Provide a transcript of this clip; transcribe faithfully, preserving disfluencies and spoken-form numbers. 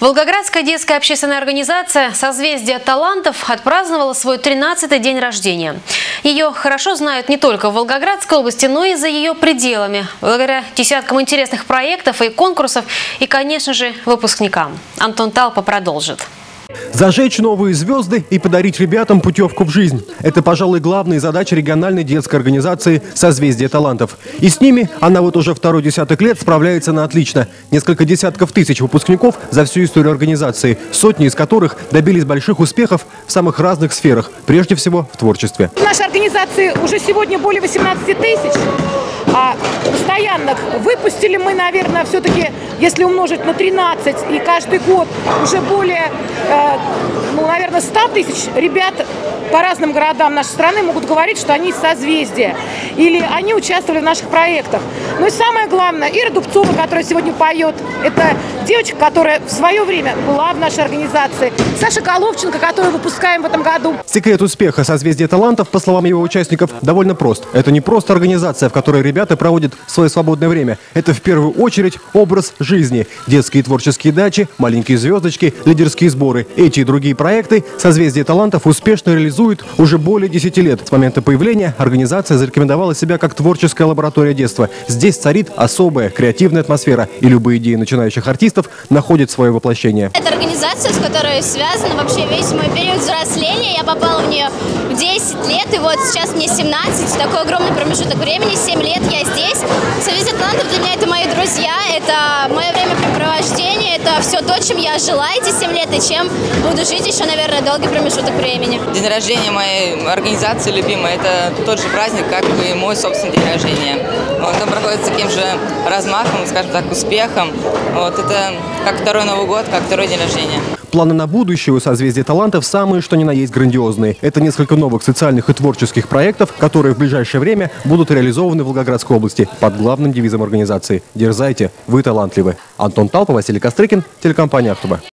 Волгоградская детская общественная организация «Созвездие талантов» отпраздновала свой тринадцатый день рождения. Ее хорошо знают не только в Волгоградской области, но и за ее пределами, благодаря десяткам интересных проектов и конкурсов и, конечно же, выпускникам. Антон Талпа продолжит. Зажечь новые звезды и подарить ребятам путевку в жизнь – это, пожалуй, главная задача региональной детской организации «Созвездие талантов». И с ними она вот уже второй десяток лет справляется на отлично. Несколько десятков тысяч выпускников за всю историю организации, сотни из которых добились больших успехов в самых разных сферах, прежде всего в творчестве. В нашей организации уже сегодня более восемнадцати тысяч. А постоянных выпустили мы, наверное, все-таки, если умножить на тринадцать, и каждый год уже более, э, ну, наверное, ста тысяч ребят по разным городам нашей страны могут говорить, что они из созвездия, или они участвовали в наших проектах. Ну и самое главное, Ира Дубцова, которая сегодня поет, это девочка, которая в свое время была в нашей организации, Саша Головченко, которую выпускаем в этом году. Секрет успеха «Созвездия талантов», по словам его участников, довольно прост. Это не просто организация, в которой ребята проводят свое свободное время. Это в первую очередь образ жизни. Детские творческие дачи, маленькие звездочки, лидерские сборы. Эти и другие проекты «Созвездие талантов» успешно реализуют уже более десяти лет. С момента появления организация зарекомендовала себя как творческая лаборатория детства. Здесь царит особая креативная атмосфера, и любые идеи начинающих артистов находят свое воплощение. Это организация, с которой связан вообще весь мой период взросления. Я попала в нее в десять лет, и вот сейчас мне семнадцать. Такой огромный промежуток времени, семь лет я здесь. «Созвездие талантов» для меня это мои друзья, это мое времяпрепровождение, это все то, чем я жила эти семь лет, и чем буду жить еще, наверное, долгий промежуток времени. День рождения моей организации любимой – это тот же праздник, как и мой собственный день рождения. Вот, он проходит с таким же размахом, скажем так, успехом. Вот, это как второй Новый год, как второй день рождения. Планы на будущее у «Созвездия талантов» самые, что ни на есть, грандиозные. Это несколько новых социальных и творческих проектов, которые в ближайшее время будут реализованы в Волгоградской области под главным девизом организации «Дерзайте, вы талантливы». Антон Талпа, Василий Кострыкин, телекомпания «Ахтуба».